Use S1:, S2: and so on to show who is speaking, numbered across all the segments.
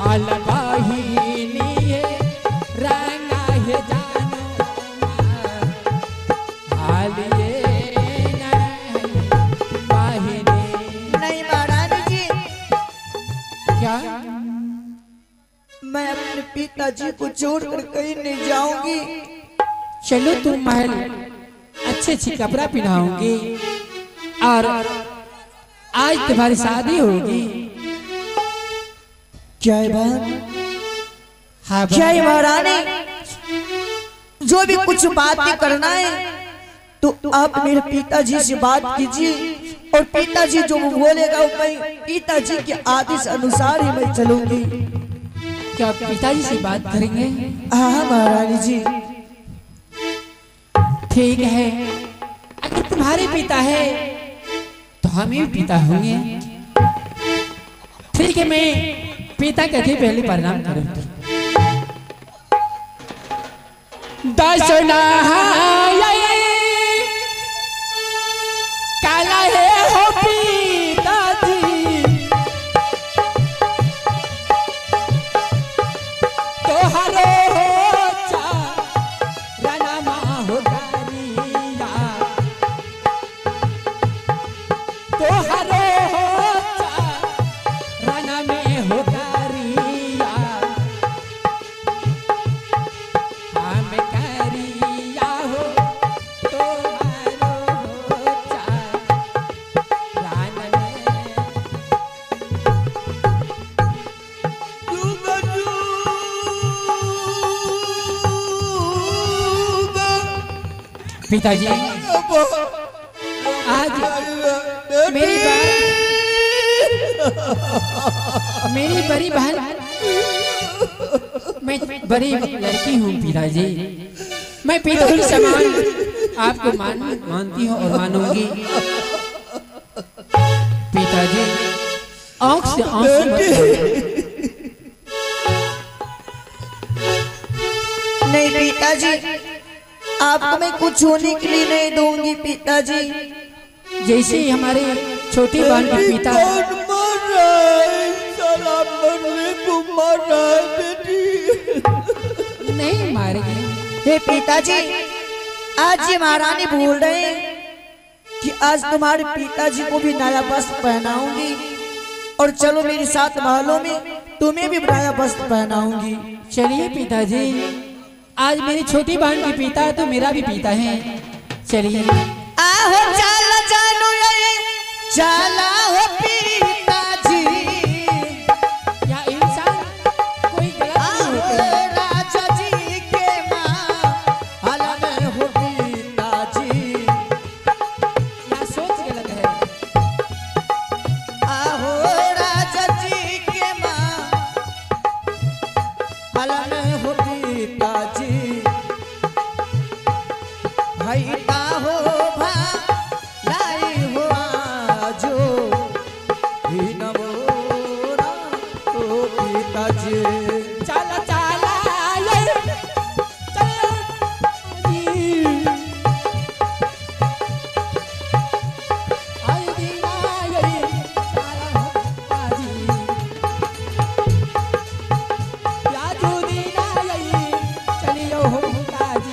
S1: मैं अपने पिताजी को छोड़कर कहीं नहीं जाऊंगी।
S2: चलो तुम महल अच्छे अच्छे कपड़ा पहनाऊंगी और आज तुम्हारी शादी होगी।
S1: जय जय महारानी, जो भी कुछ बातें करना है तो आप मेरे पिताजी से बात कीजिए और पिताजी जो बोलेगा मैं पिताजी के आदेश अनुसार ही मैं चलूंगी।
S2: क्या पिताजी से बात करेंगे?
S1: हाँ महारानी जी।
S2: ठीक है, अगर तुम्हारे पिता है तो हम भी पिता होंगे। ठीक है, मैं पिता कहते पहले प्रणाम करूंगी। दसना काला है हो पिताजी, तोहरो रानामा हो गारिया, तोहरो राना में हो गारिया, हम करिया हो तोहरो राना में। पिताजी आज मेरी बड़ी बहन, मैं बड़ी लड़की हूँ पिताजी। मैं पिता के समान आपको मानती हूँ और मानूंगी। पिताजी आँख से आंसू मत
S1: नहीं पिताजी, आपको मैं कुछ होने के लिए नहीं दूंगी पिताजी।
S2: जैसे ही हमारे छोटी बहन के पिता नहीं मारेंगे।
S1: हे पिताजी, आज ये महारानी बोल रहे हैं कि आज तुम्हारे पिताजी को भी नया वस्त्र पहनाऊंगी और चलो मेरे साथ महलों में तुम्हें भी नया वस्त्र पहनाऊंगी।
S2: चलिए पिताजी, आज मेरी छोटी बहन की पिता है तो मेरा भी पिता है। चलिए
S1: आहो चल जानू चला हो पिताजी,
S2: या इंसान कोई गलत
S1: राजा जी के महल में हो पिताजी,
S2: या सोच गलत है।
S1: आहो राजा जी के महल में हो पिताजी, भाई का हो लाई हो आजो ही नमोरा तो पिताजी।
S2: चला चला ये चलो जी, आई दीना ये चला पिताजी, या जो दीना ये चलियो हो पिताजी।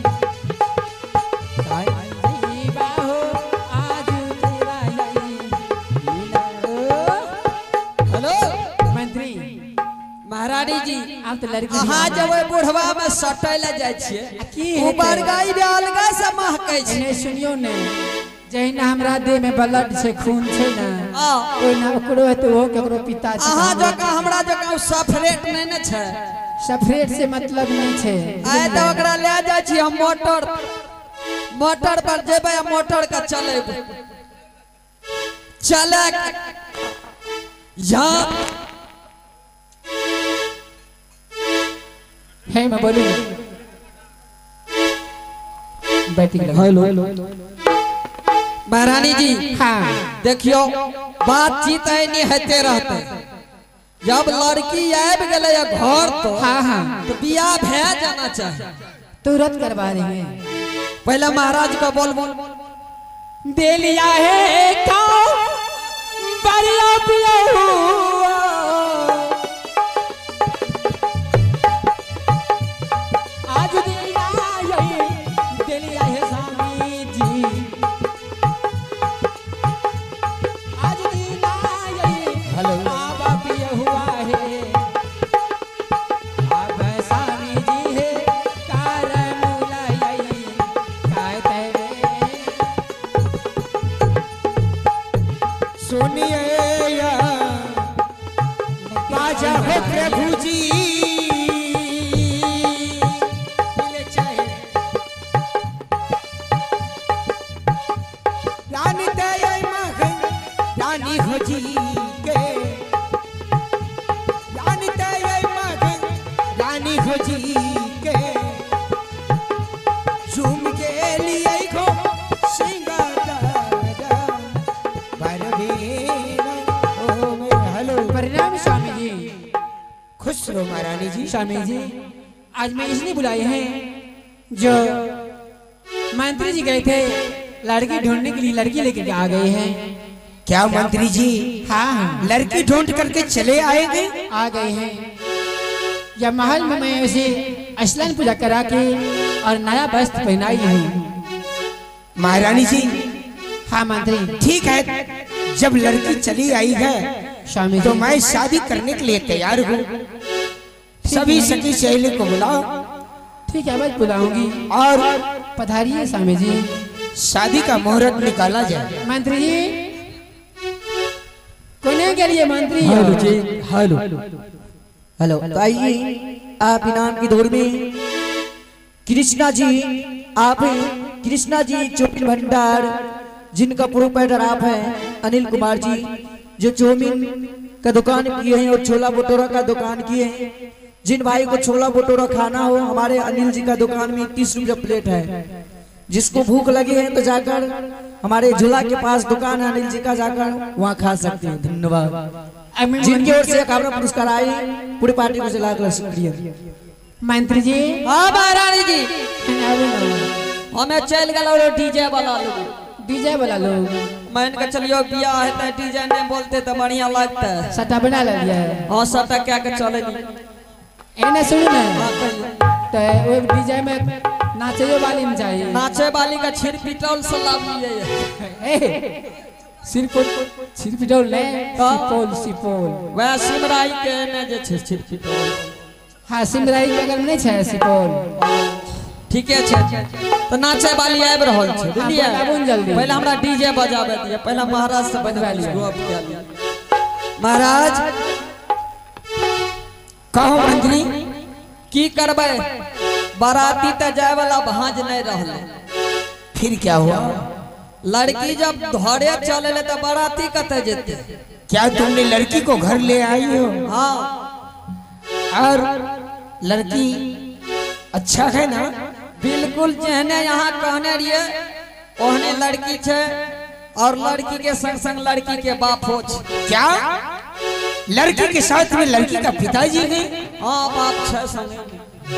S1: महारानी जी,
S2: आप तो लड़की
S1: अहाँ जब बुढ़वा में सटै ले जाय छियै ओ बरगाई भी अलगा से महकै छै।
S2: ने सुनियो ने, जहिना हमरा देह में ब्लड से खून छै ना, ओइ ना ओकरो है तो वो केकरो पिता छै।
S1: अहाँ जका हमरा जका सफरेट नै ने छै।
S2: सफरेट से मतलब नहीं छै।
S1: आइ त ओकरा ले जाय छी हम मोटर पर जेबै, मोटर का चलेबै चले यहाँ
S2: है। मैं बोलूं बैठी
S1: हेलो महारानी जी,
S2: हाँ
S1: देखियो बातचीत नहीं होते रहते। जब लड़की आबि गेलै घर तो
S2: हाँ हाँ
S1: तो बियाह भे जाना चाहिए।
S2: तुरंत करवा देंगे।
S1: पहले महाराज का बोल
S2: देलिया है क्यों बरिया पिया
S3: राजा हो प्रभु जी मिले चाहे रानी दया मगन रानी हो जी के रानी दया मगन रानी हो जी के झूम के लिए को
S2: परिणाम स्वामी जी।
S3: खुश रहो महारानी जी।
S2: स्वामी जी आज मैं इसलिए बुलाए हैं जो मंत्री जी गए थे लड़की ढूंढने के लिए, लड़की लेकर आ गए हैं।
S3: क्या मंत्री जी?
S2: हाँ
S3: लड़की ढूंढ करके चले आएंगे?
S2: आ गए हैं। या महल में मैं उसे स्नान पूजा करा के और नया वस्त्र पहनाई हूँ।
S3: महारानी जी
S2: हाँ मंत्री।
S3: ठीक है, जब लड़की चली आई है
S2: स्वामी
S3: तो
S2: जी
S3: मैं शादी करने के लिए तैयार हूँ। सभी सखी सहेली को बुलाओ।
S2: ठीक है मैं बुलाऊंगी।
S3: और
S2: पधारिए स्वामी जी।
S3: शादी का मुहूर्त निकाला जाए।
S2: मंत्री जी कोने के लिए मंत्री
S1: हेलो
S2: हो?
S1: जी, हेलो हेलो। तो आइए आप इनाम की दौड़ में कृष्णा जी, आप हैं कृष्णा जी चौमिन भंडार, जिनका प्रोपराइटर आप हैं अनिल कुमार जी, जो चौमिन का दुकान किए हैं और छोला भटूरा का दुकान किए हैं। जिन भाई को छोला भटूरा खाना हो, हमारे अनिल जी का दुकान में 30 रुपया प्लेट है। जिसको भूख लगी है तो जाकर हमारे झूला के पास दुकान है अनिल जी का, जाकर वहाँ खा सकते हैं। धन्यवाद। जिनकी ओर से कामना पुरस्कार आई, पूरी पार्टी को लाख शुक्रिया।
S2: मंत्री जी
S1: हाँ महारानी जी, हमें चल गया डीजे वाला लोग।
S2: डीजे वाला लोग
S1: मैंने कहा चलियो बिया है तो डीजे ने बोलते तो बढ़िया लगता है।
S2: सटा बना लिया है।
S1: हाँ सटा क्या के चले
S2: एने सुन ना तो वो डीजे में नाचे वाली में चाहिए।
S1: नाचे वाली का छिर पिटौल सलाम लिए
S2: सिर पिटौल ले सिपोल सिपोल
S1: वह सिमराई के ने जे छै छिर पिटौल।
S2: हाँ सिमराई के बगल में नहीं है सिपोल।
S1: ठीक है तो नाचे वाली आब रहल छै बुझलिए।
S2: जल्दी
S1: पहले हमरा डीजे बजाबे दिए, पहले महाराज से बनवा लिया। महाराज
S3: कहो मंत्री
S1: की करबे, बाराती त जाए वाला भांज नहीं रहले।
S3: फिर क्या हुआ?
S1: लड़की जब धरे चले तो बाराती कते जेते?
S3: क्या तुमने लड़की को घर ले आई हो?
S1: हाँ।
S3: और लड़की अच्छा है ना?
S1: बिल्कुल जहने यहाँ कहने रहिए ओहने लड़की छे, और लड़की के संग संग लड़की के बाप हो छे।
S3: क्या लड़की के साथ में लड़की का पिताजी गए?
S1: हाँ बाप छे संगे।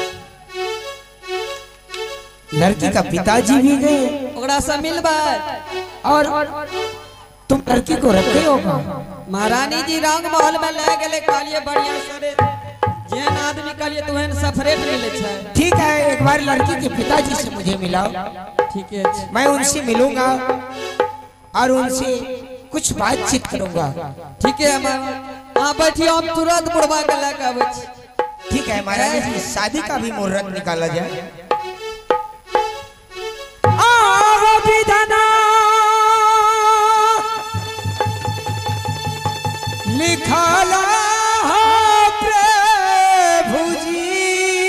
S3: लड़की का पिताजी भी गए?
S1: ओकरा से मिलबे।
S3: और तुम लड़की को रखे होगा?
S1: महारानी जी रंग महल में ले गेले, कहलिए बढ़िया सरे जेन आदमी कहलिए तुहन सफरेट मिले छे।
S3: ठीक है, एक बार लड़की के पिताजी से मुझे मिलाओ।
S1: ठीक है,
S3: मैं उनसे मिलूंगा और उनसे कुछ बातचीत करूंगा।
S1: ठीक है। हाँ बैठिए, हम तुरंत बुढ़वा के लेके आवे छी।
S3: ठीक है महारानी जी, शादी का भी मुहूर्त निकाला जाए। लिखाला प्रभु जी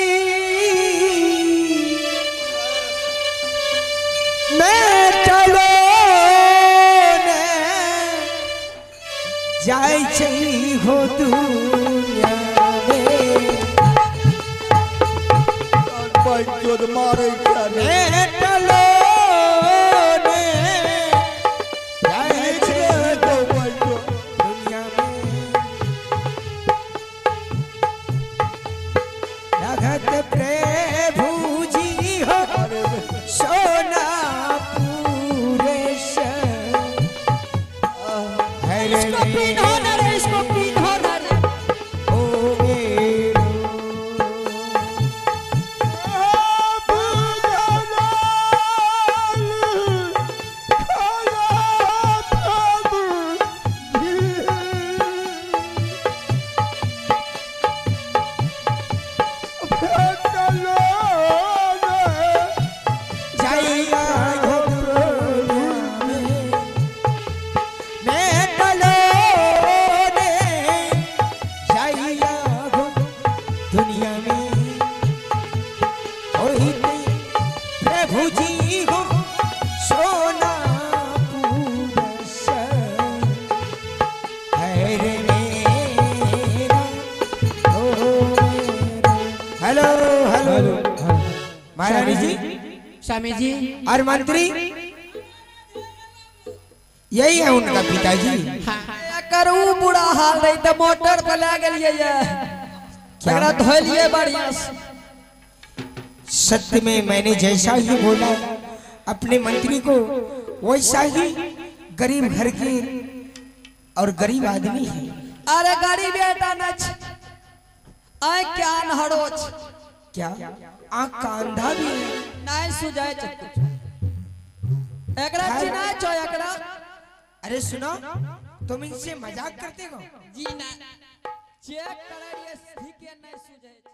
S3: मैं चलो ने जाय छी हो दुनिया में
S1: मारे
S3: मैं चलो ने जाय छी दुनिया में रघत प्रभु जी हो सोना पूरे
S1: इसको पीन हो ना रे, इसको पीन हो ना रे।
S3: हेलो हेलो महारानी जी,
S2: स्वामी जी,
S3: और मंत्री यही है उनका पिताजी।
S2: हाँ,
S1: करू बुरा हाल नहीं तो मोटर पे ले गलिए ये एकरा धोलिए बढ़िया से।
S3: सत्य में मैंने जैसा ही बोला अपने मंत्री को वैसा ही गरीब घर के और गरीब आदमी है।
S1: अरे गरीब बेटा नच आय क्या नहरोच
S3: क्या आँख का अंधा भी है?
S1: नहीं सुजाए चक्कू एकरा चिना चो एकरा।
S3: अरे सुनो, तुम इनसे मजाक करते हो?
S1: जी ना चेक करे ये ठीक है नहीं सुजाए।